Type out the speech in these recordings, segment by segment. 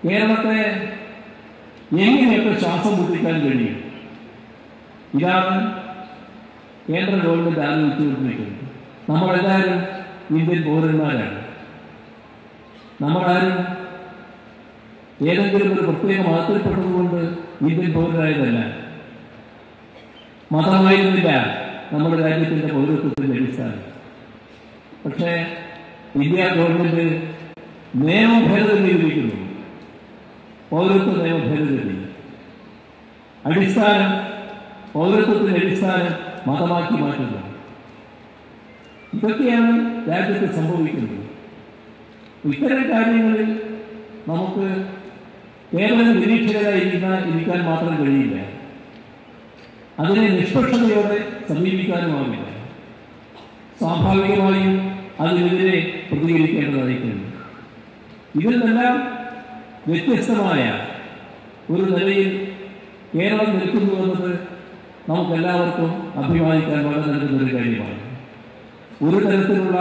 കേരളത്തെ എങ്ങനെയൊക്കെ ശ്വാസം മുട്ടിക്കാൻ കഴിയും? ഇതാണ് കേന്ദ്ര ഗവൺമെന്റ് ആലോചിച്ചുകൊണ്ടിരിക്കുന്നത്. നമ്മളെല്ലാവരും ഇന്ത്യൻ പൗരന്മാരാണ്. നമ്മളാരും ഏതെങ്കിലും ഒരു പ്രത്യേക മതത്തിൽപ്പെട്ടതുകൊണ്ട് ഇന്ത്യൻ പൗരരായതല്ല. മതമായിരുന്നില്ല നമ്മുടെ രാജ്യത്തിന്റെ പൗരത്വത്തിന്റെ അടിസ്ഥാനം. പക്ഷേ ഇന്ത്യ ഗവൺമെന്റ് നിയമ ഭേദഗതി വിധിക്കുന്നു. പൗരത്വ നിയമ ഭേദഗതി അടിസ്ഥാനം, പൗരത്വത്തിന്റെ അടിസ്ഥാനം മതമാക്കി മാറ്റുന്നു. ഇതൊക്കെയാണ് രാജ്യത്ത് സംഭവിക്കുന്നത്. ഇത്തരം കാര്യങ്ങളിൽ നമുക്ക് കേവലം നിരീക്ഷകരായി ഇരിക്കാൻ മാത്രം കഴിയില്ല. അതിനെ നിഷ്പക്ഷതയോടെ സമീപിക്കാനുമാവില്ല. സ്വാഭാവികമായും അതിനെതിരെ പ്രതികരിക്കേണ്ടതായിട്ടുണ്ട്. ഇതിൽ നിന്നെല്ലാം വ്യത്യസ്തമായ ഒരു നിലയിൽ കേരളം നിൽക്കുന്നു എന്നത് നമുക്കെല്ലാവർക്കും അഭിമാനിക്കാൻ വളരെ നൽകുന്നൊരു കാര്യമാണ്. ഒരു തരത്തിലുള്ള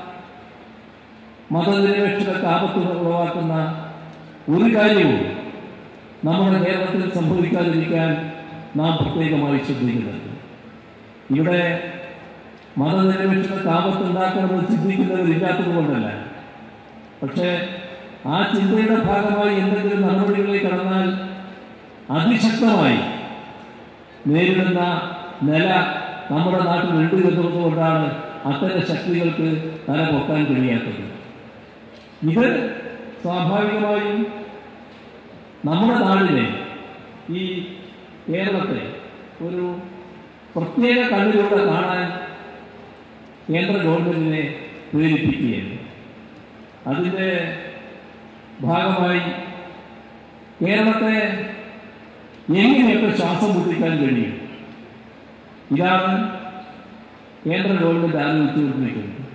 മതനിരപേക്ഷതയ്ക്ക് ആപത്ത് ഉളവാക്കുന്ന ഒരു കാര്യവും നമ്മുടെ കേരളത്തിൽ സംഭവിക്കാതിരിക്കാൻ നാം പ്രത്യേകമായി ശ്രദ്ധിക്കുന്നുണ്ട്. ഇവിടെ മതനിരപേക്ഷതയ്ക്ക് ആപത്തുണ്ടാക്കണമെന്ന് ചിന്തിക്കുന്നവരില്ലാത്തത് കൊണ്ടല്ല. പക്ഷേ ആ ചിന്തയുടെ ഭാഗമായി എന്തെങ്കിലും നടപടികളിലേക്ക് കടന്നാൽ അതിശക്തമായി നേരിടുന്ന നില നമ്മുടെ നാട്ടിൽ ഉണ്ട് എന്നതുകൊണ്ടാണ് അത്തരം ശക്തികൾക്ക് തല പൊക്കാൻ കഴിയാത്തത്. ഇത് സ്വാഭാവികമായും നമ്മുടെ നാടിനെ, ഈ കേരളത്തെ ഒരു പ്രത്യേക കണ്ണിലൂടെ കാണാൻ കേന്ദ്ര ഗവൺമെന്റിനെ പ്രേരിപ്പിക്കുകയാണ്. അതിൻ്റെ ഭാഗമായി കേരളത്തെ എങ്ങനെയൊക്കെ ശ്വാസം മുട്ടിക്കാൻ കഴിയും? ഇതാണ് കേന്ദ്ര ഗവൺമെന്റ് ആലോചിച്ചുകൊണ്ടിരിക്കുന്നത്.